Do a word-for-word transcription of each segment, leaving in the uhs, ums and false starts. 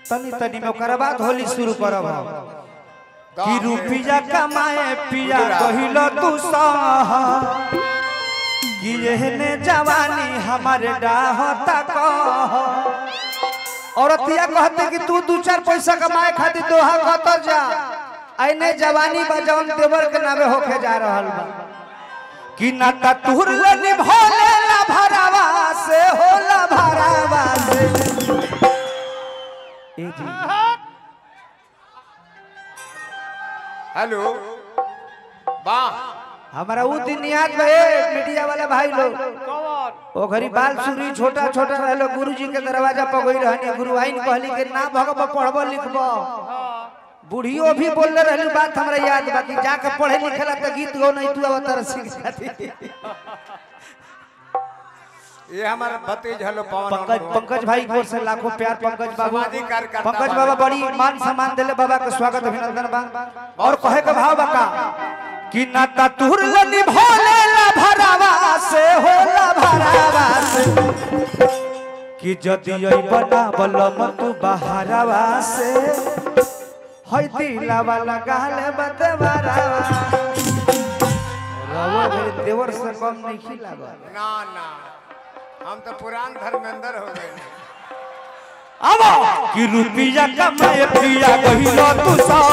तनी तनी में ओकर बाद होली शुरू करब कि रुपया कमाए पिया कहिलो तू सह कि एहने जवानी हमारे डाहता कह। औरतिया कहते कि तू दू चार पैसा कमाए खातिर दोहा खतर जा आइने जवानी बा जवन देवर के नामे होके जा रहल बा कि ना ता तुहर लनी भोले ला भरावा से होला भरावा से। ए जी हेलो वाह हमारा वो दिन याद बा मीडिया वाला भाई लोग ओ घरी बाल सुरी छोटा छोटा रहलो गुरुजी के दरवाजा पर गई रहनी गुरु आइन कहली के ना भगब पढ़बो लिखबो बुढ़ियो भी बोलले रहली बात हमरा याद बा कि जाके पढ़े लिखेला त गीत गो नहीं तू अवतार सीख जाती। ये हमारा भतीज हेलो पवन पंकज पंकज भाई की ओर से लाखों प्यार पंकज बाबू पंकज बाबा बड़ी मान सम्मान देले बाबा के स्वागत अभिनंदन बा और कहे के भाव बका कि नाता तुहर लनी भोले ला भरावा से होला भरावा से कि जदी आई बना बलम तू बहारावा से हई दिलावा लगाले बदवारावा रवा मेरे देवर से कम नहीं खिलावा ना ना हम तो पुरान धर्मेंद्र हो गए अब कि रुपया कमाए पिया कहिलो तू सह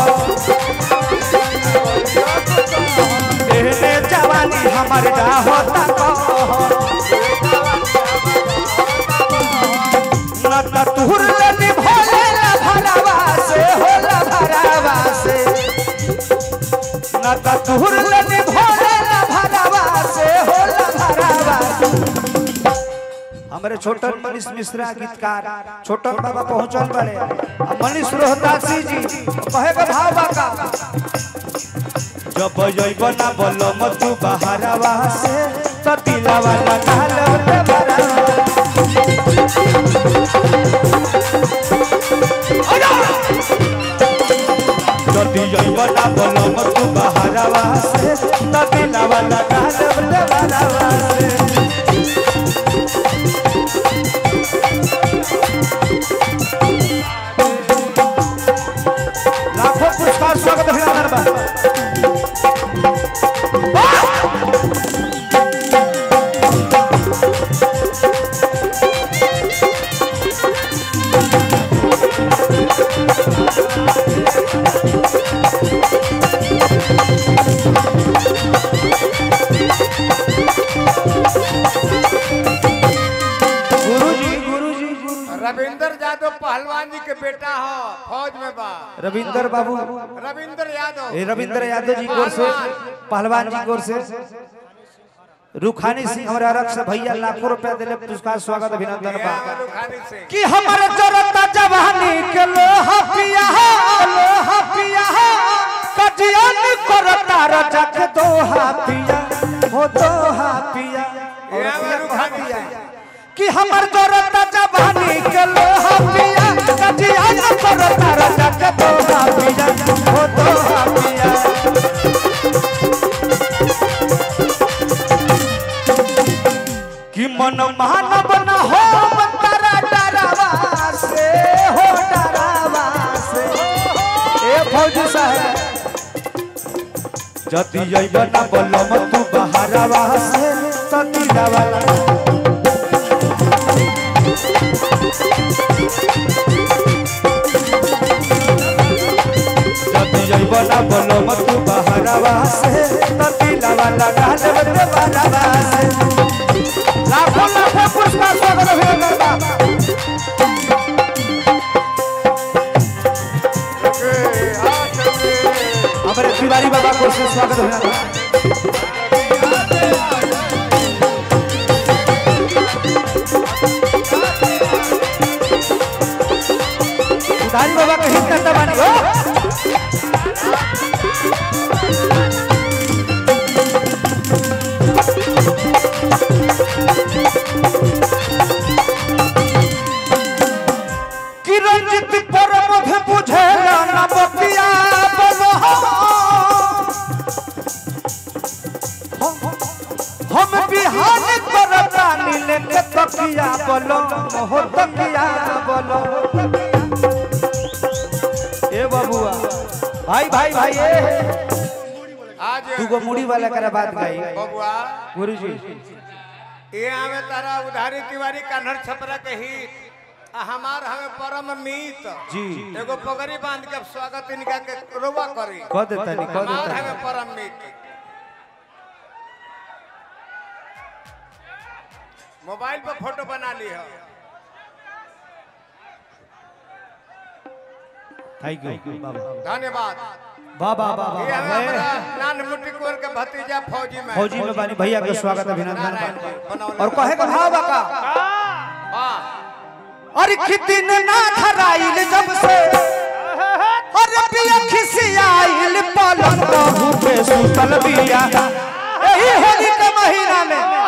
एहने जवानी हमारे डाहता कह। ना ता तुहर लनी भोले ला भरावा से होला भरावा से ना ता तुहर लनी भोले ला भरावा से होला भरावा से। हमारे छोटन मनीष मिश्रा गीतकार छोटन बाबा पहुंचल बड़े मनीष रोहतासी जी कहे के भाव बाका जब जइबो ना बोलो मत बहारावा से त दिलावा लगाल रे बरावा जदी जइबो ना बोलो मत बहारावा से त दिलावा लगाल रे बरावा से। लाखों पुरस्कार स्वागत अभिनंदन बा रविंद्र यादव पहलवान जी के बेटा हो फौज में बा रविंद्र बाबू रविंद्र यादव रविंद्र यादव जी कोर से पहलवान जी कोर से रुखानी सिंह हमारे अरक से भैया लाखों रुपया दिले पुरस्कार स्वागत अभिनंदन बा कि हमारे जरता जवानी के लोहा पिया लोहा पिया कजियन करता रजक दोहा पिया हो दोहा पिया कि हमर जरता जवानी के लोहा पिया कजियन करता रजक दोहा पिया हो दोहा पिया। कि मन मानव न हो तारा डरावा से हो डरावा से ए फौज साहब जति जइब ना बलम तू बहारावा से तती रावाला जति जइब ना बलम तू बहारावा से तती रावाला गाले बदे बहारावा से। लाखों लाखों पुरस्कार स्वागत अभिनंदन बा हमारे तिवारी बाबा को स्वागत अभिनंदन। तिवारी बाबा का हित करता बानी हो कि रंजित पर मधे बुझे ना बतिया बोलो हम बिहान करता नीले के तकिया बोलो हो तकिया बोलो भाई भाई भाई आज तू मुड़ी वाला कर बात गई बबुआ गुरु जी ये हमें तारा उधारी तिवारी कन्हर छपरा के हित हमार हमें परम मीत जी एगो पगड़ी बांध के स्वागत इनका के रोवा करी कह देता नहीं कह हमार देता हमें परम मीत मोबाइल पर फोटो बना ली है थैंक यू बाबा धन्यवाद बाबा बाबा ये हमें हमारा नान मुट्ठी कोर के भतीजा फौजी में फौजी में बानी भैया का स्वागत अभिनंदन नारायण जी, बनौले और कहे का भाव का वाह और कितन ना धराइल जब से और पिया खिसियाइल पलंग बहु पे सुतल बिया यही होली के महीना में